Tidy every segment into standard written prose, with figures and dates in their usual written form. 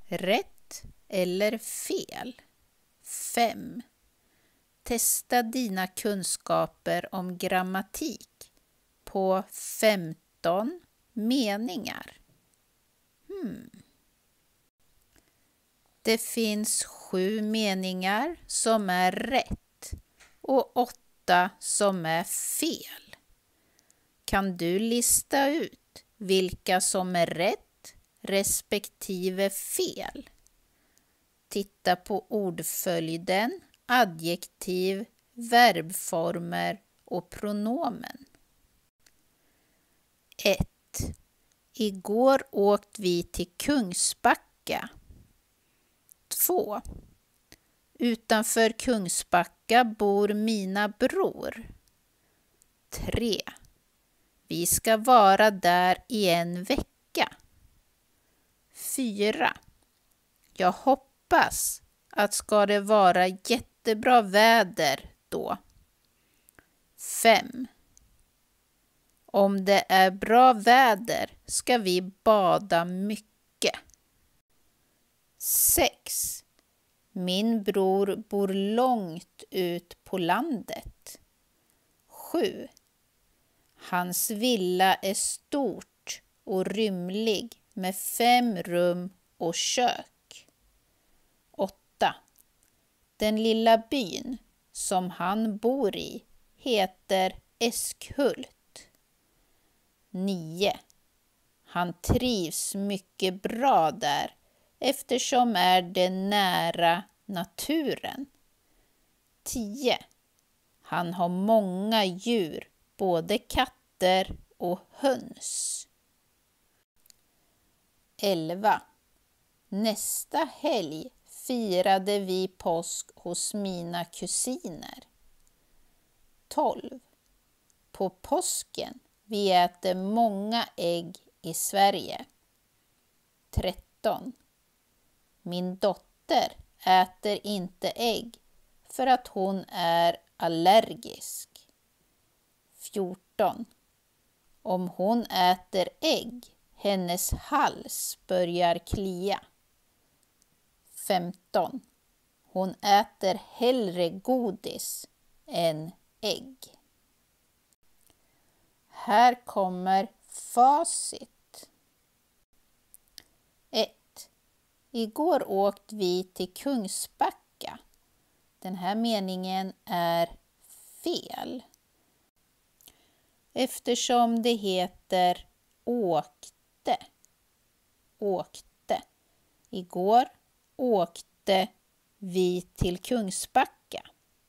Rätt eller fel? 5. Testa dina kunskaper om grammatik på 15 meningar. Det finns 7 meningar som är rätt och 8 som är fel. Kan du lista ut vilka som är rätt respektive fel? Titta på ordföljden, adjektiv, verbformer och pronomen. 1. Igår åkte vi till Kungsbacka. 2. Utanför Kungsbacka bor mina bror. 3. Vi ska vara där i en vecka. 4. Jag hoppas att ska det vara jättebra väder då. 5. Om det är bra väder ska vi bada mycket. 6. Min bror bor långt ut på landet. 7. Hans villa är stort och rymlig med 5 rum och kök. 8. Den lilla byn som han bor i heter Eskhult. 9. Han trivs mycket bra där eftersom är det nära naturen. 10. Han har många djur, både katter och höns. 11. Nästa helg firade vi påsk hos mina kusiner. 12. På påsken vi äter många ägg i Sverige. 13. Min dotter äter inte ägg för att hon är allergisk. 14. Om hon äter ägg, hennes hals börjar klia. 15. Hon äter hellre godis än ägg. Här kommer facit. 1. Igår åkte vi till Kungsbacka. Den här meningen är fel. Eftersom det heter åkte. Åkte. Igår åkte vi till Kungsbacka.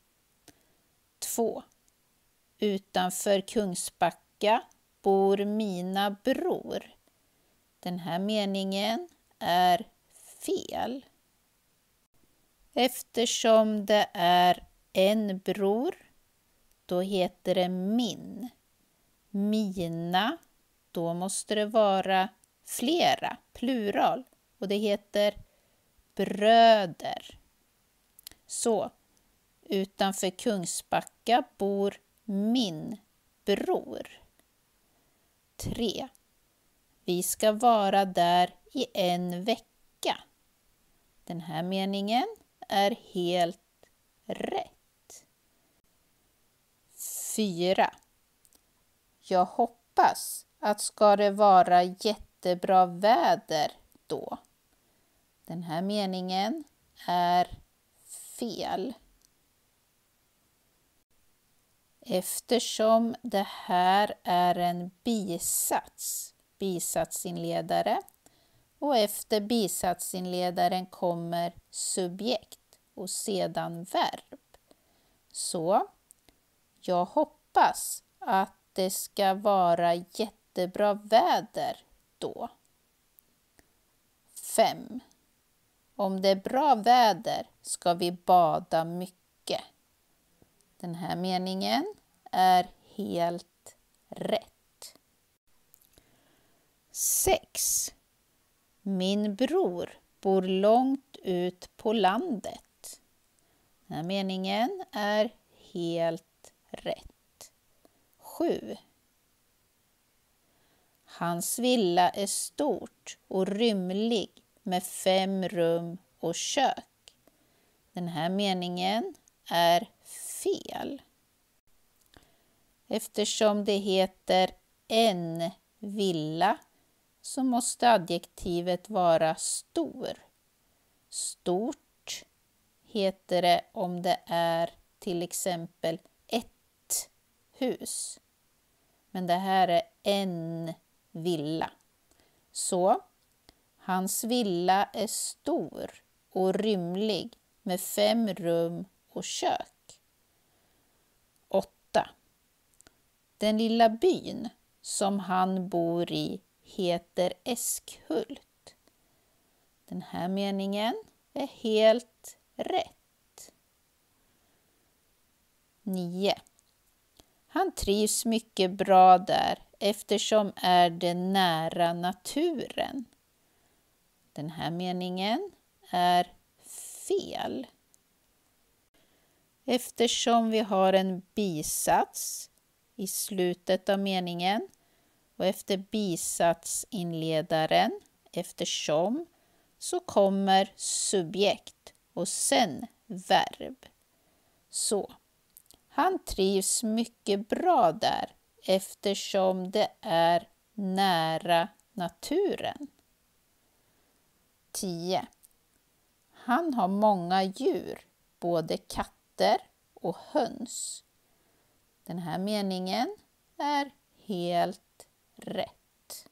2. Utanför Kungsbacka bor mina bror. Den här meningen är fel. Eftersom det är en bror, då heter det min. Mina, då måste det vara flera, plural. Och det heter bröder. Så, utanför Kungsbacka bor min bror. 3. Vi ska vara där i en vecka. Den här meningen är helt rätt. 4. Jag hoppas att ska det vara jättebra väder då. Den här meningen är fel. Eftersom det här är en bisats, bisatsinledare, och efter bisatsinledaren kommer subjekt och sedan verb. Så, jag hoppas att det ska vara jättebra väder då. 5. Om det är bra väder ska vi bada mycket. Den här meningen är helt rätt. 6. Min bror bor långt ut på landet. Den här meningen är helt rätt. 7. Hans villa är stort och rymlig med 5 rum och kök. Den här meningen är fel. Eftersom det heter en villa så måste adjektivet vara stor. Stort heter det om det är till exempel ett hus. Men det här är en villa. Så hans villa är stor och rymlig med 5 rum och kök. 8. Den lilla byn som han bor i heter Älskhult. Den här meningen är helt rätt. 9. Han trivs mycket bra där eftersom är det nära naturen. Den här meningen är fel. Eftersom vi har en bisats i slutet av meningen och efter bisatsinledaren, eftersom, så kommer subjekt och sen verb. Så, han trivs mycket bra där eftersom det är nära naturen. 10. Han har många djur, både katter och höns. Den här meningen är helt rätt.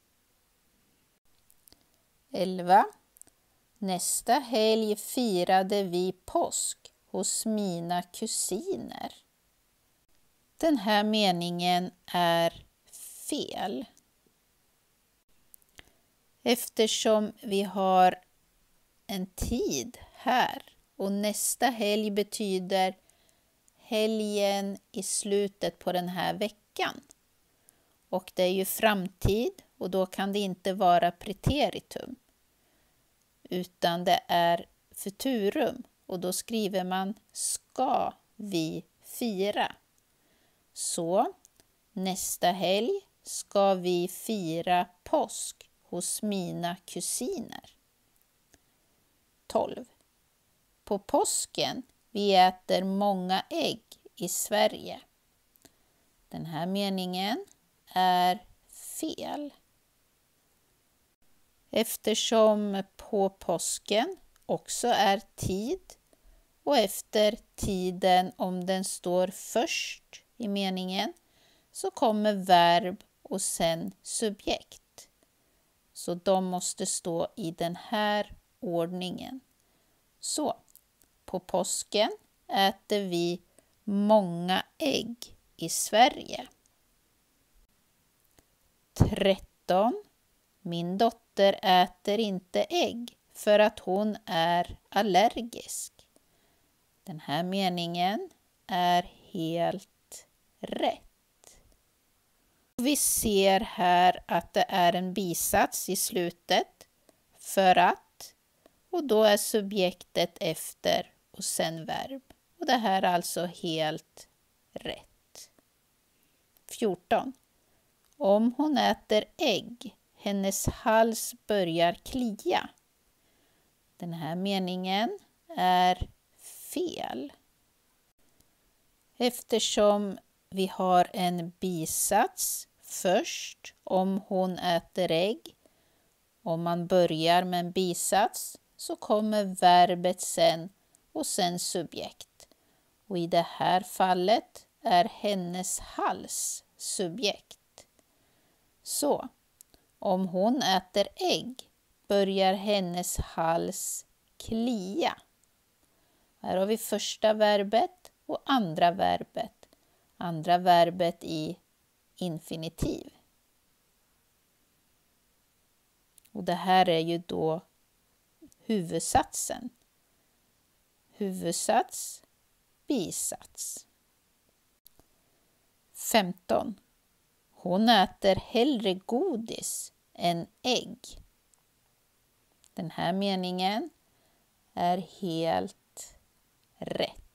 11. Nästa helg firade vi påsk hos mina kusiner. Den här meningen är fel. Eftersom vi har en tid här och nästa helg betyder helgen i slutet på den här veckan. Och det är ju framtid och då kan det inte vara preteritum. Utan det är futurum och då skriver man ska vi fira. Så nästa helg ska vi fira påsk hos mina kusiner. 12. På påsken vi äter många ägg i Sverige. Den här meningen är fel. Eftersom på påsken också är tid och efter tiden om den står först i meningen så kommer verb och sen subjekt. Så de måste stå i den här ordningen. Så, på påsken äter vi många ägg i Sverige. 13. Min dotter äter inte ägg för att hon är allergisk. Den här meningen är helt rätt. Vi ser här att det är en bisats i slutet för att och då är subjektet efter och sen verb. Och det här är alltså helt rätt. 14. Om hon äter ägg, hennes hals börjar klia. Den här meningen är fel. Eftersom vi har en bisats först om hon äter ägg. Om man börjar med en bisats så kommer verbet sen och sen subjekt. Och i det här fallet är hennes hals subjekt. Så, om hon äter ägg börjar hennes hals klia. Här har vi första verbet och andra verbet. Andra verbet i infinitiv. Och det här är ju då huvudsatsen. Huvudsats, bisats. 15. Hon äter hellre godis än ägg. Den här meningen är helt rätt.